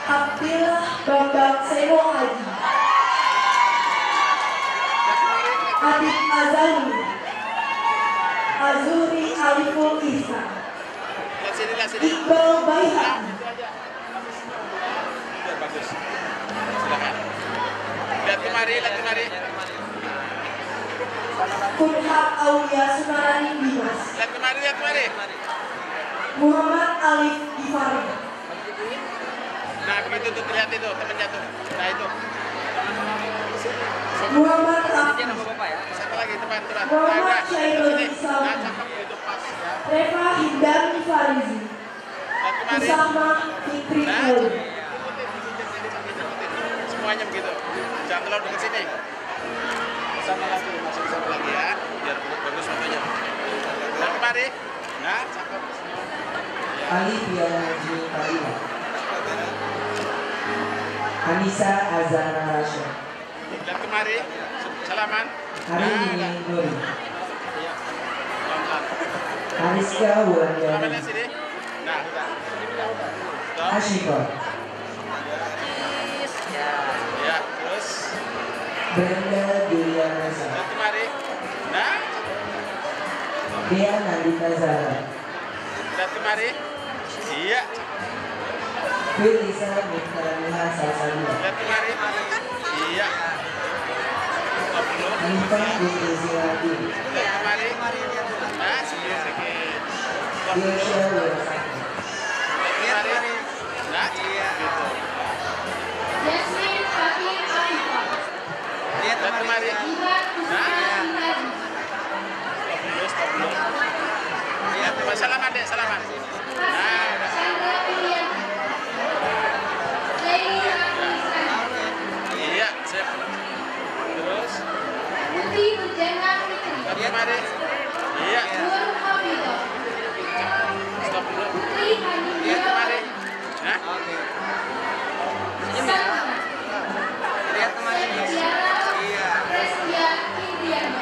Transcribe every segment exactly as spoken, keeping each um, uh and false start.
Abdillah Bambang Sewo Haji, Adib Azali, Azuri Aliful Ihsan, Iqbal Baihan, Bagus. Silakan. Lihat kemari, lihat kemari. Kunhat Aulia Sunarani Dimas, Lihat kemari, lihat kemari. Muhammad Alif Gifari. Nah, begitu tuh terlihat itu temennya tuh. Nah, itu. Muhammad Rafi, Satu lagi teman, teman. Muhammad Nah, Syairul sini. Islam, Nah, cakep itu pas ya. Reva Hindani Farizi, Lihat kemari. Usama Fitri Nah, Khairi. semuanya begitu. Jangan terlalu dekat sini. Sama lagi, masuk sama lagi ya. Biar bagus fotonya. Lihat kemari. Nah, cakep. Ali Bianaji Kalila, Anissa Azana Rasya, Lihat kemari. Salaman. Hari ini Nuri, Iya. Pelan-pelan. Ariska Salaman Wulandari, lihat sini. Nah, udah. Stop. Ashifah, Ya, terus. Brenda Dilianasa, Lihat kemari. Nah, Dea Nandita Zahra, lihat kemari. Iya. Filisa Mukhtaraniha Salsabila, Lihat kemari. Iya. Stop dulu. Nifah Putri Ziladi, Lihat kemari. Nah, sedikit sedikit. Stop dulu. Yosha Wirasati, Lihat kemari. Nah, gitu. Yasmin Fatin Afifah, Lihat kemari. Iman Kusuma Haji, Stop dulu, stop dulu. Lihat kemari. Salaman dek, salaman. Nah, udah. Chandra Pilihan, Lady Rahman, Iya, sip. Terus. Putri Nurjana Fitri, Lihat kemari. Iya. Nur Hafidah, Stop dulu. Putri Lihat Hanifah, kemari. Nah, Salma, lihat kemari. Tiara, Prestia Indriana,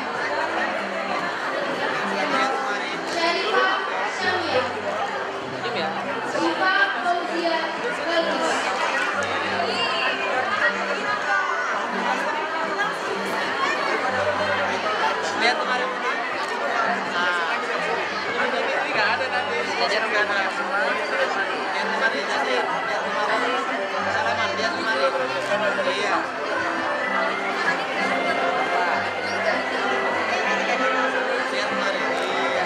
Syarifah Syamia, Syifa Fauzia Bagus, Lihat kemari. Nah, ini nggak ada nanti. Lihat kemari. Lihat kemari. Salaman, lihat kemari. Iya. Lihat kemari. Iya.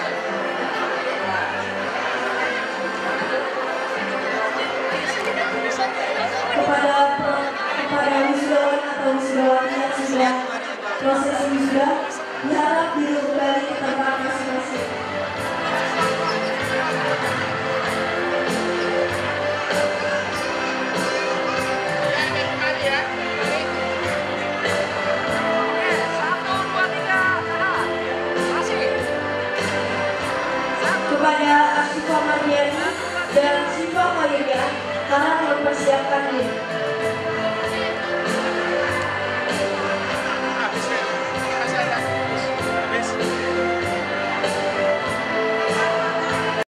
kepada kepada wisudawan atau wisudawati yang sudah proses wisuda diharap diri kembali ke tempat masing-masing. Kepada Asyifa Mardiani dan Syifa Maria, karena mempersiapkan diri.